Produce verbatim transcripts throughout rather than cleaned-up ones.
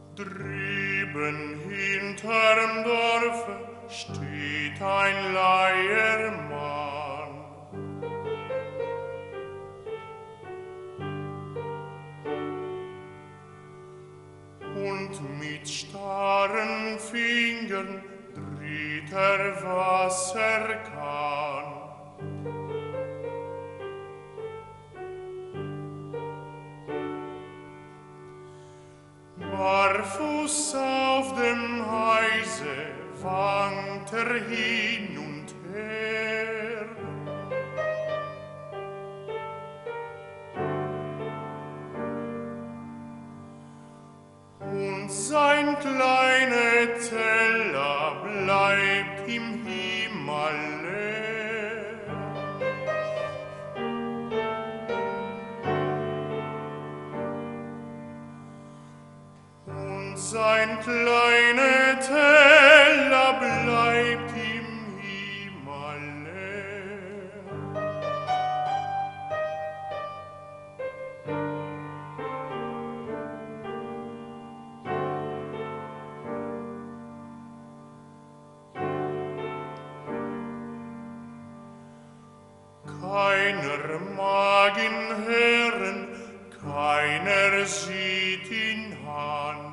Drüben hinterm Dorfe steht ein Leiermann. Und mit starren Fingern dreht er, was er kann. Barfuß auf dem Eise wankt er hin und her. Und sein kleiner Teller bleibt im Himmel leer. Und sein kleiner Teller bleibt im Himmel leer. Keiner mag ihn hören, keiner sieht ihn an.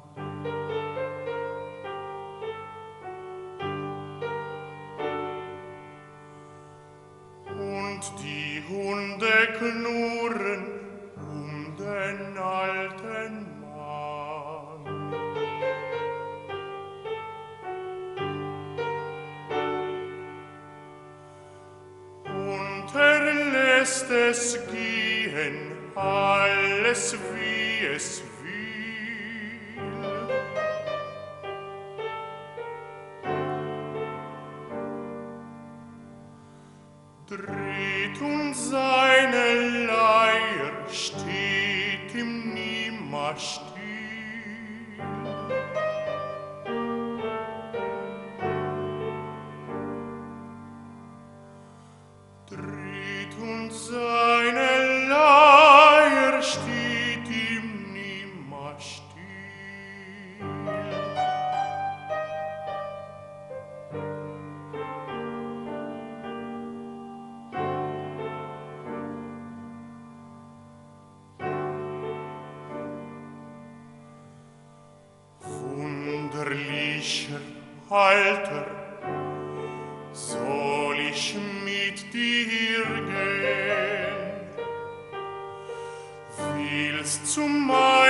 Und die Hunde knurren um den alten Mann. Und er lässt es gehen, alles wie es will. Dreht und seine Leier steht ihm nimmer still. Dreht und seine Leier steht ihm nimmer still. Wunderlicher Alter, soll ich mit dir gehen? Willst zum Mar